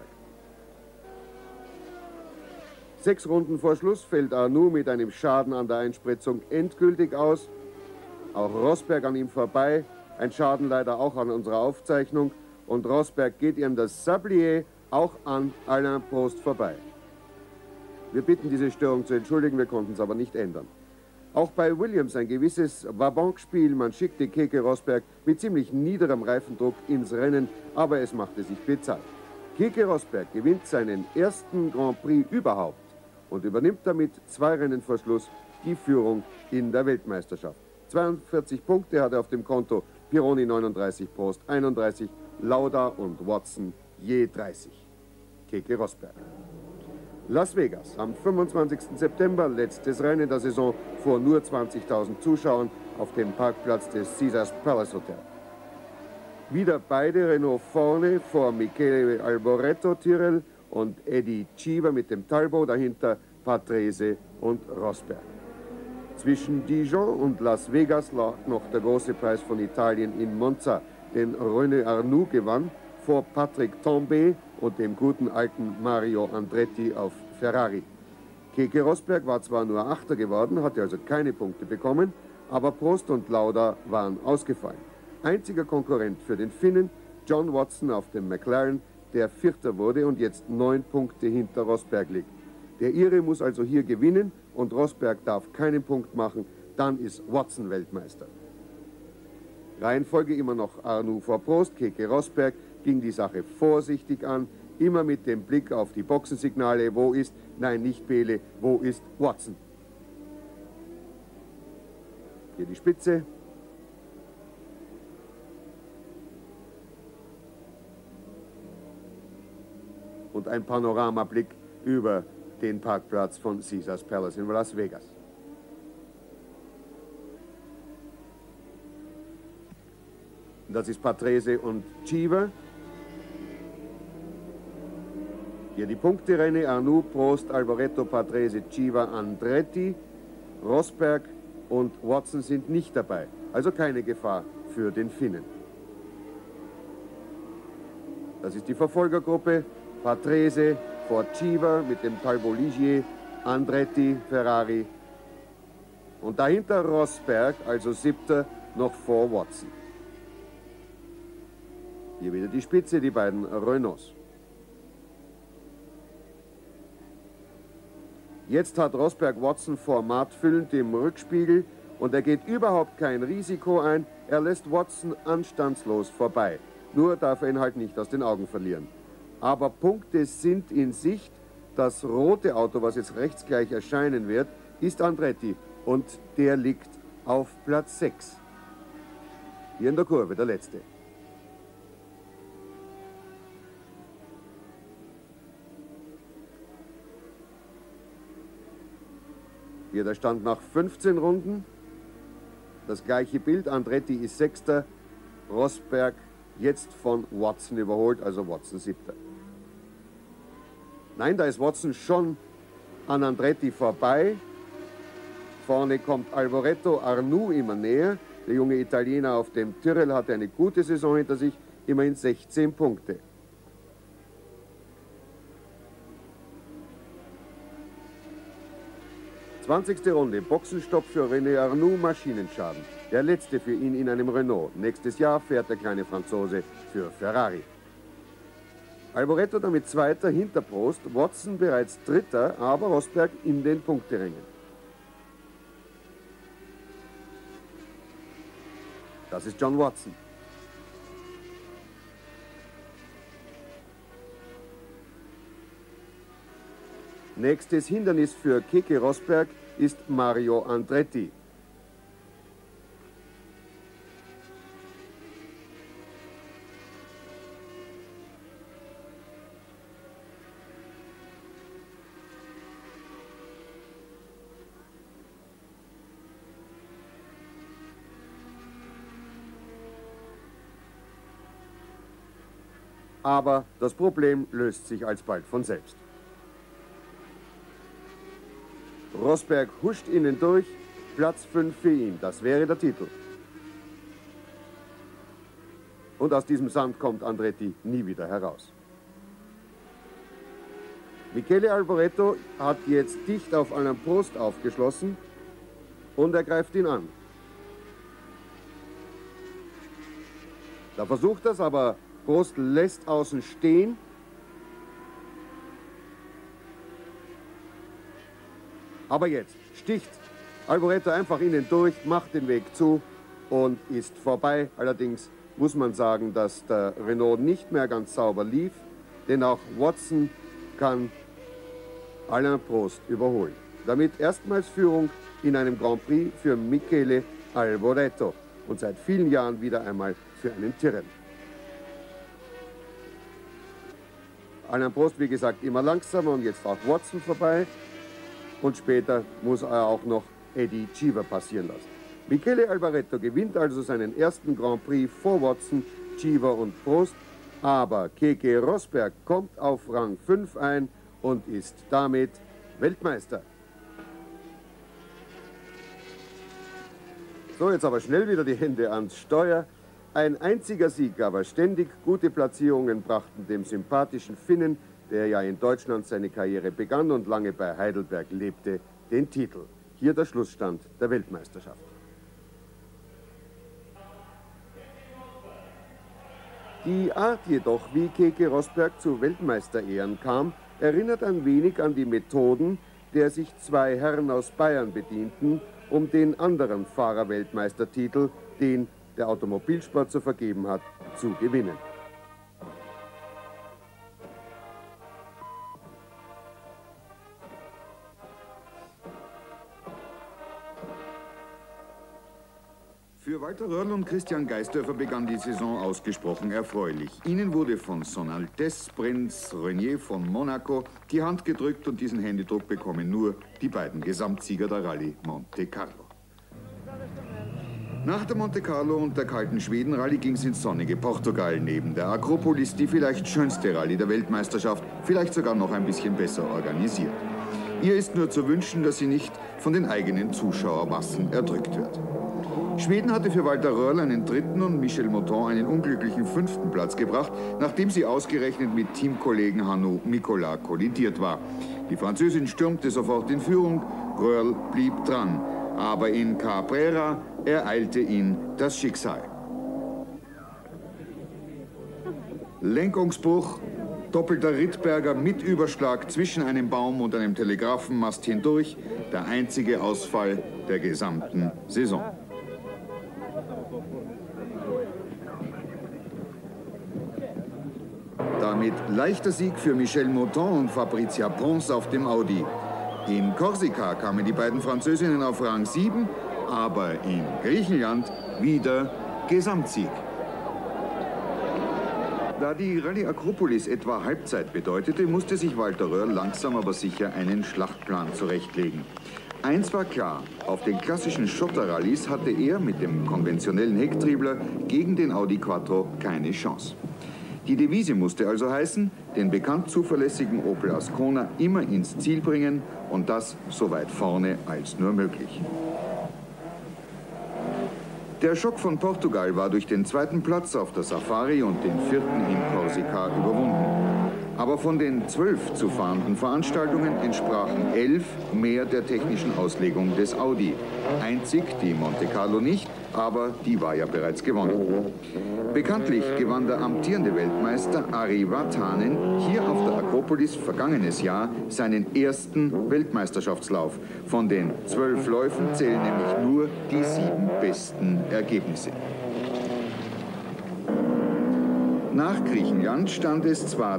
6 Runden vor Schluss fällt Arnoux mit einem Schaden an der Einspritzung endgültig aus. Auch Rosberg an ihm vorbei. Ein Schaden leider auch an unserer Aufzeichnung. Und Rosberg geht ihm das Sablier auch an Alain Prost vorbei. Wir bitten, diese Störung zu entschuldigen, wir konnten es aber nicht ändern. Auch bei Williams ein gewisses Vabanque-Spiel. Man schickte Keke Rosberg mit ziemlich niederem Reifendruck ins Rennen, aber es machte sich bezahlt. Keke Rosberg gewinnt seinen ersten Grand Prix überhaupt und übernimmt damit 2 Rennen vor Schluss die Führung in der Weltmeisterschaft. 42 Punkte hat er auf dem Konto, Pironi 39, Prost 31, Lauda und Watson je 30. Keke Rosberg. Las Vegas am 25. September, letztes Rennen der Saison vor nur 20.000 Zuschauern auf dem Parkplatz des Caesars Palace Hotel. Wieder beide Renault vorne vor Michele Alboreto Tyrrell und Eddie Cheever mit dem Talbot, dahinter Patrese und Rosberg. Zwischen Dijon und Las Vegas lag noch der große Preis von Italien in Monza, den René Arnoux gewann vor Patrick Tambay und dem guten alten Mario Andretti auf Ferrari. Keke Rosberg war zwar nur 8. geworden, hatte also keine Punkte bekommen, aber Prost und Lauda waren ausgefallen. Einziger Konkurrent für den Finnen, John Watson auf dem McLaren, der 4. wurde und jetzt 9 Punkte hinter Rosberg liegt. Der Ire muss also hier gewinnen und Rosberg darf keinen Punkt machen, dann ist Watson Weltmeister. Reihenfolge immer noch Arnoux vor Prost, Keke Rosberg, ging die Sache vorsichtig an, immer mit dem Blick auf die Boxensignale, wo ist, nein nicht Bele, wo ist Watson. Hier die Spitze. Und ein Panoramablick über den Parkplatz von Caesars Palace in Las Vegas. Das ist Patrese und Cheever. Hier die Punkte: René Arnoux, Prost, Alboreto, Patrese, Cheever, Andretti, Rosberg und Watson sind nicht dabei. Also keine Gefahr für den Finnen. Das ist die Verfolgergruppe. Patrese vor Cheever mit dem Talbot Ligier, Andretti, Ferrari. Und dahinter Rosberg, also 7. noch vor Watson. Hier wieder die Spitze, die beiden Renaults. Jetzt hat Rosberg Watson formatfüllend im Rückspiegel und er geht überhaupt kein Risiko ein. Er lässt Watson anstandslos vorbei. Nur darf er ihn halt nicht aus den Augen verlieren. Aber Punkte sind in Sicht. Das rote Auto, was jetzt rechts gleich erscheinen wird, ist Andretti und der liegt auf Platz 6. Hier in der Kurve, der letzte. Hier der Stand nach 15 Runden. Das gleiche Bild, Andretti ist Sechster, Rosberg jetzt von Watson überholt, also Watson Siebter. Nein, da ist Watson schon an Andretti vorbei. Vorne kommt Alboreto, Arnoux immer näher. Der junge Italiener auf dem Tyrrell hatte eine gute Saison hinter sich, immerhin 16 Punkte. Zwanzigste Runde, Boxenstopp für René Arnoux, Maschinenschaden. Der letzte für ihn in einem Renault. Nächstes Jahr fährt der kleine Franzose für Ferrari. Alboreto damit Zweiter hinter Prost, Watson bereits Dritter, aber Rosberg in den Punkterängen. Das ist John Watson. Nächstes Hindernis für Keke Rosberg ist Mario Andretti. Aber das Problem löst sich alsbald von selbst. Rosberg huscht innen durch, Platz 5 für ihn, das wäre der Titel. Und aus diesem Sand kommt Andretti nie wieder heraus. Michele Alboreto hat jetzt dicht auf Alain Prost aufgeschlossen und er greift ihn an. Da versucht er es, aber Prost lässt außen stehen. Aber jetzt sticht Alboreto einfach innen durch, macht den Weg zu und ist vorbei. Allerdings muss man sagen, dass der Renault nicht mehr ganz sauber lief, denn auch Watson kann Alain Prost überholen. Damit erstmals Führung in einem Grand Prix für Michele Alboreto und seit vielen Jahren wieder einmal für einen Tyrrell. Alain Prost, wie gesagt, immer langsamer und jetzt auch Watson vorbei. Und später muss er auch noch Eddie Cheever passieren lassen. Michele Alboreto gewinnt also seinen ersten Grand Prix vor Watson, Cheever und Prost. Aber Keke Rosberg kommt auf Rang 5 ein und ist damit Weltmeister. So, jetzt aber schnell wieder die Hände ans Steuer. Ein einziger Sieg, aber ständig gute Platzierungen brachten dem sympathischen Finnen, der ja in Deutschland seine Karriere begann und lange bei Heidelberg lebte, den Titel. Hier der Schlussstand der Weltmeisterschaft. Die Art jedoch, wie Keke Rosberg zu Weltmeisterehren kam, erinnert ein wenig an die Methoden, der sich zwei Herren aus Bayern bedienten, um den anderen Fahrerweltmeistertitel, den der Automobilsport zu vergeben hat, zu gewinnen. Für Walter Röhrl und Christian Geisdörfer begann die Saison ausgesprochen erfreulich. Ihnen wurde von Son Altesse Prinz Renier von Monaco die Hand gedrückt und diesen Händedruck bekommen nur die beiden Gesamtsieger der Rallye Monte Carlo. Nach der Monte Carlo und der kalten Schweden-Rallye ging es ins sonnige Portugal. Neben der Akropolis die vielleicht schönste Rallye der Weltmeisterschaft, vielleicht sogar noch ein bisschen besser organisiert. Ihr ist nur zu wünschen, dass sie nicht von den eigenen Zuschauermassen erdrückt wird. Schweden hatte für Walter Röhrl einen dritten und Michel Mouton einen unglücklichen 5. Platz gebracht, nachdem sie ausgerechnet mit Teamkollegen Hanno Nicolas kollidiert war. Die Französin stürmte sofort in Führung, Röhrl blieb dran. Aber in Cabrera ereilte ihn das Schicksal. Lenkungsbruch, doppelter Rittberger mit Überschlag zwischen einem Baum und einem Telegrafenmast hindurch, der einzige Ausfall der gesamten Saison. Damit leichter Sieg für Michel Mouton und Fabrizia Pons auf dem Audi. In Korsika kamen die beiden Französinnen auf Rang 7, aber in Griechenland wieder Gesamtsieg. Da die Rallye Akropolis etwa Halbzeit bedeutete, musste sich Walter Röhrl langsam aber sicher einen Schlachtplan zurechtlegen. Eins war klar, auf den klassischen Schotterrallyes hatte er mit dem konventionellen Hecktriebler gegen den Audi Quattro keine Chance. Die Devise musste also heißen, den bekannt zuverlässigen Opel Ascona immer ins Ziel bringen und das so weit vorne als nur möglich. Der Schock von Portugal war durch den zweiten Platz auf der Safari und den vierten in Korsika überwunden. Aber von den 12 zu fahrenden Veranstaltungen entsprachen 11 mehr der technischen Auslegung des Audi. Einzig die Monte Carlo nicht, aber die war ja bereits gewonnen. Bekanntlich gewann der amtierende Weltmeister Ari Vatanen hier auf der Akropolis vergangenes Jahr seinen ersten Weltmeisterschaftslauf. Von den 12 Läufen zählen nämlich nur die 7 besten Ergebnisse. Nach Griechenland stand es zwar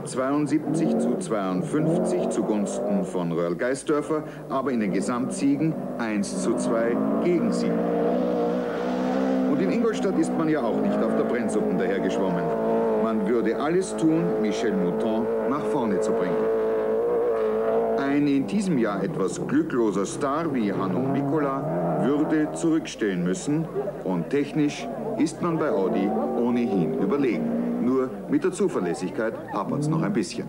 72:52 zugunsten von Röhrl Geisdörfer, aber in den Gesamtsiegen 1:2 gegen sie. Und in Ingolstadt ist man ja auch nicht auf der Brennsuppen dahergeschwommen. Man würde alles tun, Michel Mouton nach vorne zu bringen. Ein in diesem Jahr etwas glückloser Star wie Hanno Mikkola würde zurückstehen müssen und technisch ist man bei Audi ohnehin überlegen. Nur mit der Zuverlässigkeit hapert es noch ein bisschen.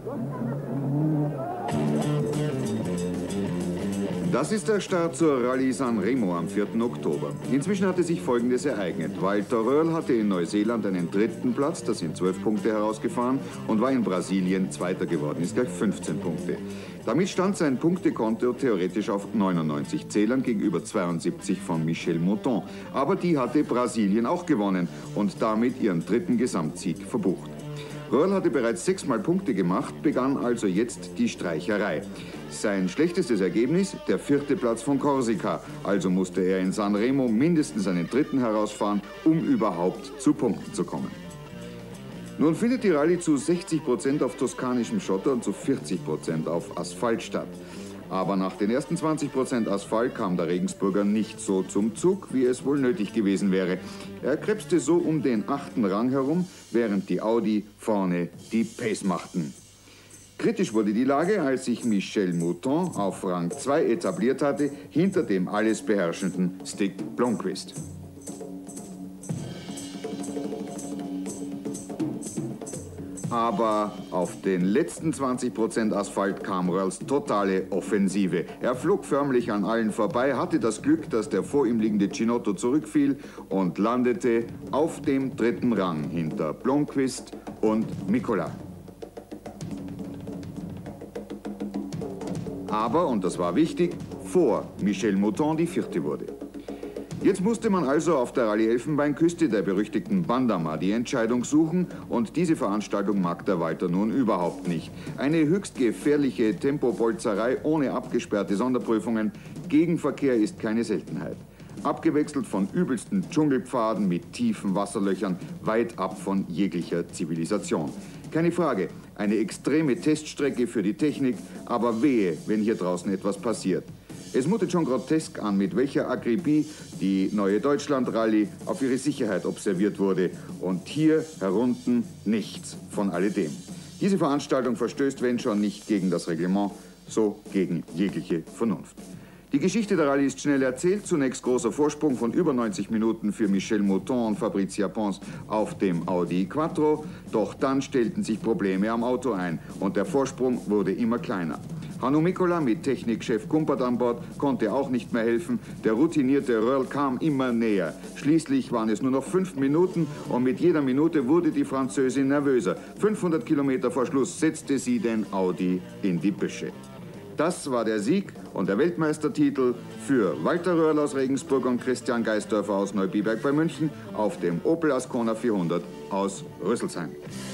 Das ist der Start zur Rallye San Remo am 4. Oktober. Inzwischen hatte sich Folgendes ereignet. Walter Röhrl hatte in Neuseeland einen 3. Platz, das sind 12 Punkte herausgefahren, und war in Brasilien 2. geworden, ist gleich 15 Punkte. Damit stand sein Punktekonto theoretisch auf 99 Zählern gegenüber 72 von Michel Mouton. Aber die hatte Brasilien auch gewonnen und damit ihren 3. Gesamtsieg verbucht. Röhrl hatte bereits 6-mal Punkte gemacht, begann also jetzt die Streicherei. Sein schlechtestes Ergebnis, der 4. Platz von Korsika. Also musste er in San Remo mindestens einen 3. herausfahren, um überhaupt zu Punkten zu kommen. Nun findet die Rallye zu 60% auf toskanischem Schotter und zu 40% auf Asphalt statt. Aber nach den ersten 20% Asphalt kam der Regensburger nicht so zum Zug, wie es wohl nötig gewesen wäre. Er krebste so um den 8. Rang herum, während die Audi vorne die Pace machten. Kritisch wurde die Lage, als sich Michel Mouton auf Rang 2 etabliert hatte, hinter dem alles beherrschenden Stig Blomqvist. Aber auf den letzten 20% Asphalt kam Röhrls totale Offensive. Er flog förmlich an allen vorbei, hatte das Glück, dass der vor ihm liegende Cinotto zurückfiel und landete auf dem 3. Rang hinter Blomqvist und Mikkola. Aber, und das war wichtig, vor Michel Mouton die 4. wurde. Jetzt musste man also auf der Rallye Elfenbeinküste der berüchtigten Bandama die Entscheidung suchen und diese Veranstaltung mag der Walter nun überhaupt nicht. Eine höchst gefährliche Tempobolzerei ohne abgesperrte Sonderprüfungen. Gegenverkehr ist keine Seltenheit. Abgewechselt von übelsten Dschungelpfaden mit tiefen Wasserlöchern, weit ab von jeglicher Zivilisation. Keine Frage, eine extreme Teststrecke für die Technik, aber wehe, wenn hier draußen etwas passiert. Es mutet schon grotesk an, mit welcher Akribie die neue Deutschland-Rallye auf ihre Sicherheit observiert wurde. Und hier herunten nichts von alledem. Diese Veranstaltung verstößt, wenn schon nicht gegen das Reglement, so gegen jegliche Vernunft. Die Geschichte der Rallye ist schnell erzählt. Zunächst großer Vorsprung von über 90 Minuten für Michel Mouton und Fabrizia Pons auf dem Audi Quattro. Doch dann stellten sich Probleme am Auto ein und der Vorsprung wurde immer kleiner. Hanno Mikkola mit Technikchef Kumpert an Bord konnte auch nicht mehr helfen. Der routinierte Röhrl kam immer näher. Schließlich waren es nur noch 5 Minuten und mit jeder Minute wurde die Französin nervöser. 500 Kilometer vor Schluss setzte sie den Audi in die Büsche. Das war der Sieg und der Weltmeistertitel für Walter Röhrl aus Regensburg und Christian Geisdörfer aus Neubiberg bei München auf dem Opel Ascona 400 aus Rüsselsheim.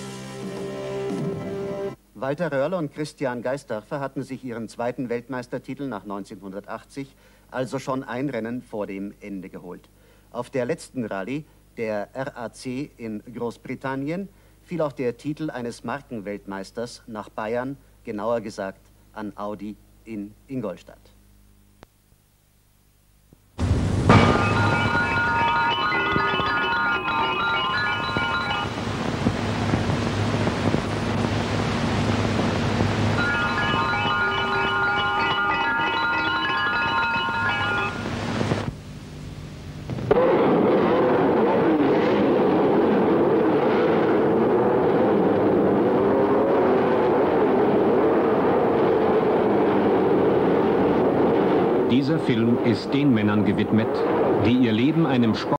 Walter Röhrl und Christian Geisdörfer hatten sich ihren 2. Weltmeistertitel nach 1980 also schon ein Rennen vor dem Ende geholt. Auf der letzten Rallye, der RAC in Großbritannien, fiel auch der Titel eines Markenweltmeisters nach Bayern, genauer gesagt an Audi in Ingolstadt. Dieser Film ist den Männern gewidmet, die ihr Leben einem Sport